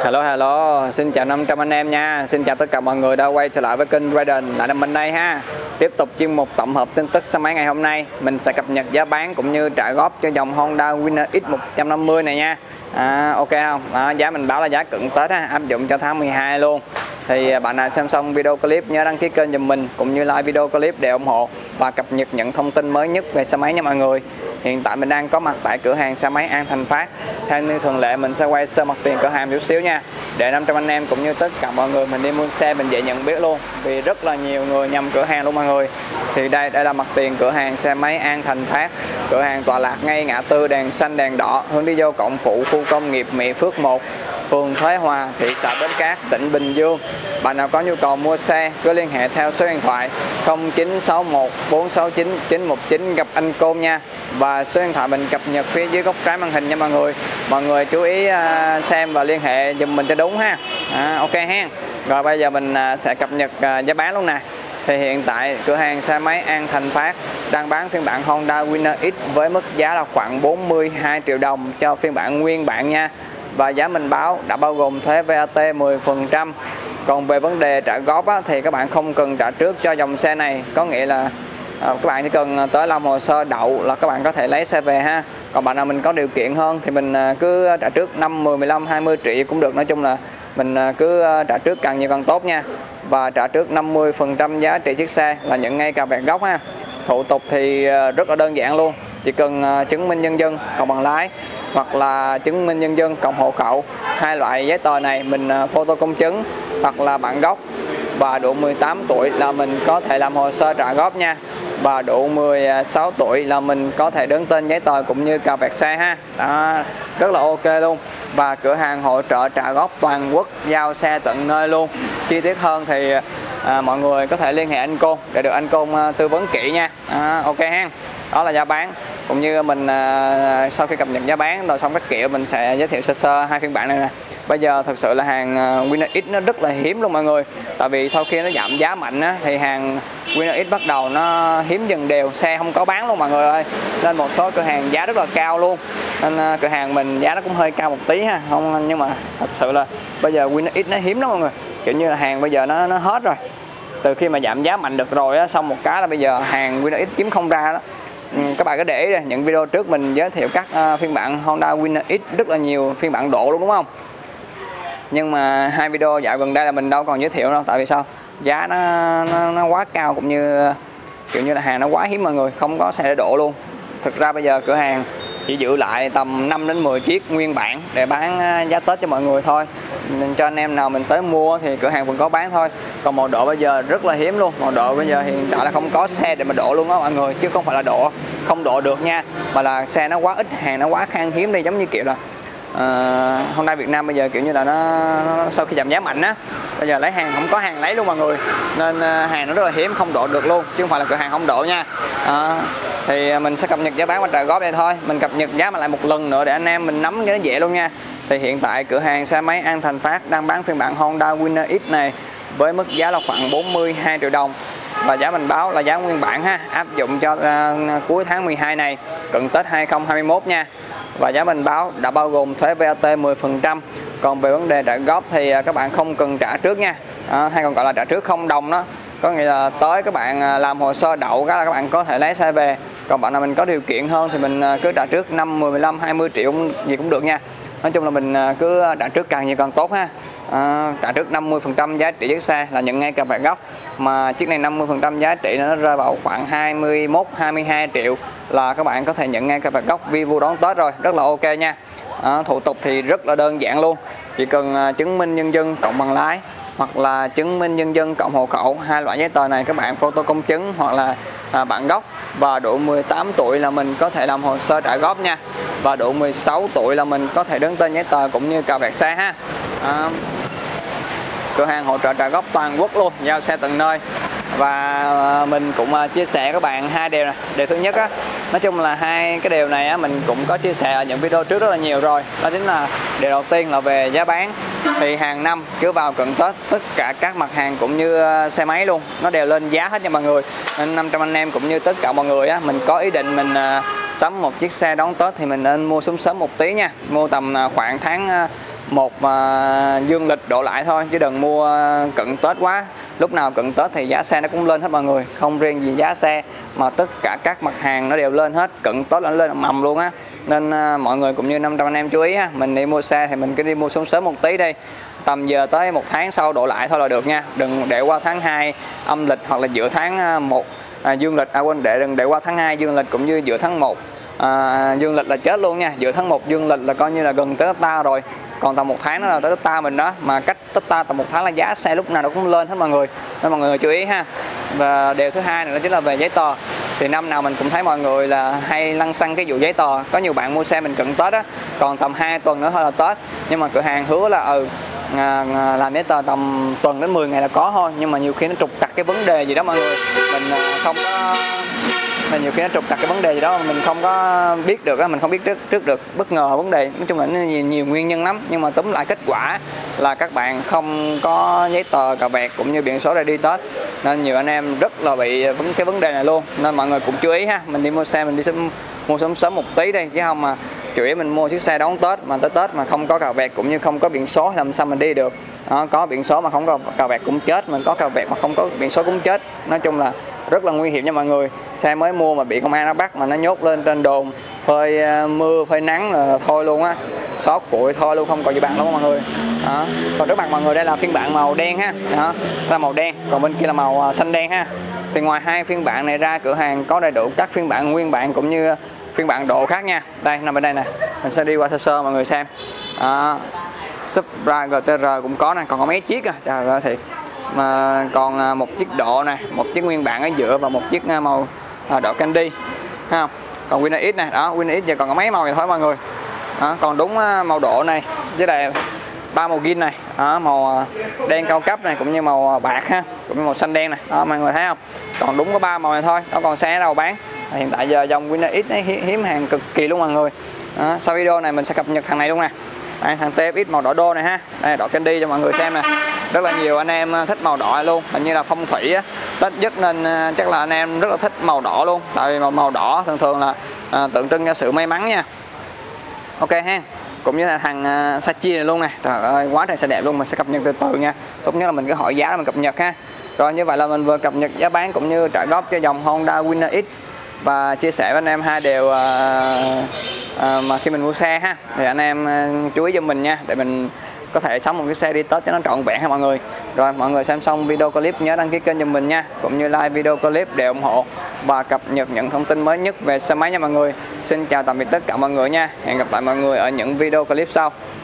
Hello, xin chào 500 anh em nha. Xin chào tất cả mọi người đã quay trở lại với kênh Riden, lại là mình đây ha. Tiếp tục chuyên mục tổng hợp tin tức xe máy ngày hôm nay, mình sẽ cập nhật giá bán cũng như trả góp cho dòng Honda Winner X150 này nha. Ok không? Giá mình báo là giá cận Tết ha, áp dụng cho tháng 12 luôn. Thì bạn nào xem xong video clip nhớ đăng ký kênh giùm mình cũng như like video clip để ủng hộ và cập nhật những thông tin mới nhất về xe máy nha mọi người. Hiện tại mình đang có mặt tại cửa hàng xe máy An Thành Phát. Theo như thường lệ mình sẽ quay sơ mặt tiền cửa hàng chút xíu nha, để 500 anh em cũng như tất cả mọi người mình đi mua xe mình dễ nhận biết luôn, vì rất là nhiều người nhầm cửa hàng luôn mọi người. Thì đây là mặt tiền cửa hàng xe máy An Thành Phát. Cửa hàng tọa lạc ngay ngã tư đèn xanh đèn đỏ hướng đi vô cổng phụ khu công nghiệp Mỹ Phước 1, phường Thới Hòa, thị xã Bến Cát, tỉnh Bình Dương. Bạn nào có nhu cầu mua xe cứ liên hệ theo số điện thoại 0961 469 919 gặp anh Côn nha. Và số điện thoại mình cập nhật phía dưới góc trái màn hình nha mọi người. Mọi người chú ý xem và liên hệ giùm mình cho đúng ha. Ok ha. Rồi bây giờ mình sẽ cập nhật giá bán luôn nè. Thì hiện tại cửa hàng xe máy An Thành Phát đang bán phiên bản Honda Winner X với mức giá là khoảng 42 triệu đồng cho phiên bản nguyên bản nha. Và giá mình báo đã bao gồm thuế VAT 10%. Còn về vấn đề trả góp thì các bạn không cần trả trước cho dòng xe này. Có nghĩa là các bạn chỉ cần tới làm hồ sơ đậu là các bạn có thể lấy xe về ha. Còn bạn nào mình có điều kiện hơn thì mình cứ trả trước 5, 10, 15, 20 triệu cũng được. Nói chung là mình cứ trả trước càng nhiều càng tốt nha. Và trả trước 50% giá trị chiếc xe là nhận ngay cả vẹt gốc ha. Thủ tục thì rất là đơn giản luôn. Chỉ cần chứng minh nhân dân cộng bằng lái hoặc là chứng minh nhân dân cộng hộ khẩu. Hai loại giấy tờ này mình photo công chứng hoặc là bản gốc. Và đủ 18 tuổi là mình có thể làm hồ sơ trả góp nha. Và đủ 16 tuổi là mình có thể đứng tên giấy tờ cũng như cà vẹt xe ha. Đó, rất là ok luôn. Và cửa hàng hỗ trợ trả góp toàn quốc, giao xe tận nơi luôn. Chi tiết hơn thì mọi người có thể liên hệ anh Côn để được anh Côn tư vấn kỹ nha. Ok ha. Đó là giá bán cũng như mình sau khi cập nhật giá bán rồi xong các kiểu mình sẽ giới thiệu sơ sơ hai phiên bản này nè. Bây giờ thực sự là hàng Winner X nó rất là hiếm luôn mọi người. Tại vì sau khi nó giảm giá mạnh thì hàng Winner X bắt đầu nó hiếm dần đều, xe không có bán luôn mọi người ơi. Nên một số cửa hàng giá rất là cao luôn. Nên cửa hàng mình giá nó cũng hơi cao một tí ha. Không, nhưng mà thật sự là bây giờ Winner X nó hiếm lắm mọi người. Kiểu như là hàng bây giờ nó hết rồi. Từ khi mà giảm giá mạnh được rồi á, xong một cái là bây giờ hàng Winner X kiếm không ra đó. Các bạn có để ý đây, những video trước mình giới thiệu các phiên bản Honda Winner X rất là nhiều phiên bản độ luôn đúng không? Nhưng mà hai video dạo gần đây là mình đâu còn giới thiệu đâu. Tại vì sao? Giá nó quá cao cũng như kiểu như là hàng nó quá hiếm mọi người, không có xe để độ luôn. Thực ra bây giờ cửa hàng chỉ giữ lại tầm 5 đến 10 chiếc nguyên bản để bán giá Tết cho mọi người thôi. Nên cho anh em nào mình tới mua thì cửa hàng vẫn có bán thôi. Còn màu độ bây giờ rất là hiếm luôn. Màu độ bây giờ hiện tại là không có xe để mà độ luôn đó mọi người. Chứ không phải là độ không độ được nha, mà là xe nó quá ít, hàng nó quá khan hiếm đi. Giống như kiểu là Honda Việt Nam bây giờ kiểu như là nó sau khi giảm giá mạnh á, bây giờ lấy hàng không có hàng lấy luôn mọi người. Nên hàng nó rất là hiếm, không độ được luôn, chứ không phải là cửa hàng không độ nha. Thì mình sẽ cập nhật giá bán và trả góp đây thôi. Mình cập nhật giá mà lại một lần nữa để anh em mình nắm cái nó dễ luôn nha. Thì hiện tại cửa hàng xe máy An Thành Phát đang bán phiên bản Honda Winner X này với mức giá là khoảng 42 triệu đồng. Và giá mình báo là giá nguyên bản ha, áp dụng cho cuối tháng 12 này, cận Tết 2021 nha. Và giá mình báo đã bao gồm thuế VAT 10%. Còn về vấn đề trả góp thì các bạn không cần trả trước nha. Hay còn gọi là trả trước không đồng đó. Có nghĩa là tới các bạn làm hồ sơ đậu cái là các bạn có thể lấy xe về. Còn bạn nào mình có điều kiện hơn thì mình cứ trả trước 5, 10, 15, 20 triệu gì cũng được nha. Nói chung là mình cứ trả trước càng nhiều càng tốt ha. Trả trước 50% giá trị chiếc xe là nhận ngay cả vẹt gốc. Mà chiếc này 50% giá trị nó rơi vào khoảng 21, 22 triệu là các bạn có thể nhận ngay cả vẹt gốc Vivo đón Tết rồi. Rất là ok nha. Thủ tục thì rất là đơn giản luôn. Chỉ cần chứng minh nhân dân cộng bằng lái hoặc là chứng minh nhân dân cộng hộ khẩu. Hai loại giấy tờ này các bạn photo công chứng hoặc là bản gốc. Và đủ 18 tuổi là mình có thể làm hồ sơ trả góp nha. Và đủ 16 tuổi là mình có thể đứng tên giấy tờ cũng như cà vẹt xe ha. Cửa hàng hỗ trợ trả góp toàn quốc luôn, giao xe tận nơi. Và mình cũng chia sẻ các bạn hai điều này. Điều thứ nhất á, nói chung là hai cái điều này á, mình cũng có chia sẻ ở những video trước rất là nhiều rồi. Đó chính là điều đầu tiên là về giá bán. Thì hàng năm cứ vào cận Tết tất cả các mặt hàng cũng như xe máy luôn nó đều lên giá hết nha mọi người. Nên 500 anh em cũng như tất cả mọi người á, mình có ý định mình sắm một chiếc xe đón Tết thì mình nên mua sớm một tí nha. Mua tầm khoảng tháng một dương lịch độ lại thôi, chứ đừng mua cận Tết quá. Lúc nào cận Tết thì giá xe nó cũng lên hết mọi người, không riêng gì giá xe mà tất cả các mặt hàng nó đều lên hết, cận Tết nó lên mầm luôn á. Nên mọi người cũng như 500 anh em chú ý ha, mình đi mua xe thì mình cứ đi mua sớm sớm một tí đi, tầm giờ tới 1 tháng sau độ lại thôi là được nha, đừng để qua tháng 2 âm lịch hoặc là giữa tháng 1 dương lịch, đừng để qua tháng 2 dương lịch cũng như giữa tháng 1 dương lịch là chết luôn nha. Giữa tháng 1 dương lịch là coi như là gần tới Tết ta rồi, còn tầm 1 tháng đó là tới Tết ta mình đó, mà cách Tết ta tầm 1 tháng là giá xe lúc nào nó cũng lên hết mọi người, nên mọi người chú ý ha. Và điều thứ hai nữa đó chính là về giấy tờ. Thì năm nào mình cũng thấy mọi người là hay lăn xăng cái vụ giấy tờ. Có nhiều bạn mua xe mình cận Tết á, còn tầm 2 tuần nữa thôi là Tết, nhưng mà cửa hàng hứa là làm giấy tờ tầm tuần đến 10 ngày là có thôi, nhưng mà nhiều khi nó trục trặc cái vấn đề gì đó mọi người, mình không có, nhiều khi nó trục trặc cái vấn đề gì đó mình không có biết được á, mình không biết trước được bất ngờ vấn đề. Nói chung là nó nhiều nguyên nhân lắm, nhưng mà túm lại kết quả là các bạn không có giấy tờ cà vẹt cũng như biển số để đi Tết, nên nhiều anh em rất là bị cái vấn đề này luôn. Nên mọi người cũng chú ý ha, mình đi mua xe mình đi mua sớm một tí đi, chứ không mà chủ yếu mình mua chiếc xe đón Tết mà tới Tết mà không có cà vẹt cũng như không có biển số thì làm sao mình đi được đó. Có biển số mà không có cà vẹt cũng chết, mình có cà vẹt mà không có biển số cũng chết. Nói chung là rất là nguy hiểm nha mọi người. Xe mới mua mà bị công an nó bắt mà nó nhốt lên trên đồn, phơi mưa phơi nắng là thôi luôn á, xót bụi thôi luôn, không còn gì bằng đâu mọi người đó. Còn trước mặt mọi người đây là phiên bản màu đen ha, đó là màu đen, còn bên kia là màu xanh đen ha. Thì ngoài hai phiên bản này ra, cửa hàng có đầy đủ các phiên bản nguyên bản cũng như phiên bản độ khác nha. Đây nằm bên đây nè, mình sẽ đi qua sơ mọi người xem. Supra GTR cũng có nè, còn có mấy chiếc à, trời ơi thiệt. Mà còn một chiếc độ này, một chiếc nguyên bản ở giữa và một chiếc màu độ candy ha. Còn Winner X này, đó Winner X giờ còn có mấy màu vậy thôi mọi người đó. Còn đúng màu độ này với lại 3 màu gin này đó, màu đen cao cấp này cũng như màu bạc ha, cũng như màu xanh đen này đó, mọi người thấy không? Còn đúng có 3 màu này thôi, nó còn xe đâu bán. Hiện tại giờ dòng Winner X ấy, hiếm hàng cực kỳ luôn mọi người đó. Sau video này mình sẽ cập nhật thằng này luôn nè. Đây, thằng TFX màu đỏ đô này ha, đây đỏ candy cho mọi người xem nè. Rất là nhiều anh em thích màu đỏ này luôn, hình như là phong thủy á, Tết nhất nên chắc là anh em rất là thích màu đỏ luôn, tại vì màu đỏ thường thường là tượng trưng cho sự may mắn nha. Ok ha, cũng như là thằng Sachi này luôn nè, trời ơi quá trời xe đẹp luôn, mình sẽ cập nhật từ từ nha. Tốt nhất là mình cứ hỏi giá là mình cập nhật ha. Rồi như vậy là mình vừa cập nhật giá bán cũng như trả góp cho dòng Honda Winner X và chia sẻ với anh em hai điều mà khi mình mua xe ha, thì anh em chú ý cho mình nha, để mình có thể sắm một cái xe đi Tết cho nó trọn vẹn ha mọi người. Rồi mọi người xem xong video clip nhớ đăng ký kênh cho mình nha, cũng như like video clip để ủng hộ và cập nhật những thông tin mới nhất về xe máy nha mọi người. Xin chào tạm biệt tất cả mọi người nha, hẹn gặp lại mọi người ở những video clip sau.